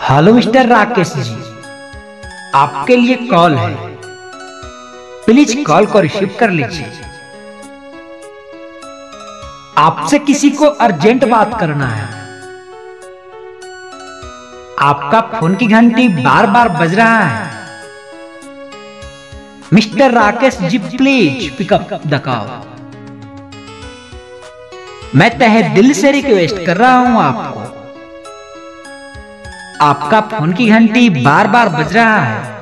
Hello mister Rakesh जी, आपके लिए call है। प्लीज कॉल को रिसीव कर लीजिए। आपसे किसी को अर्जेंट बात करना है। आपका फोन की घंटी बार बार बज रहा है। Mister Rakesh ji please pick up the call. मैं तहे दिल से रिक्वेस्ट कर रहा हूं आपको। आपका फोन की घंटी बार बार बज रहा है।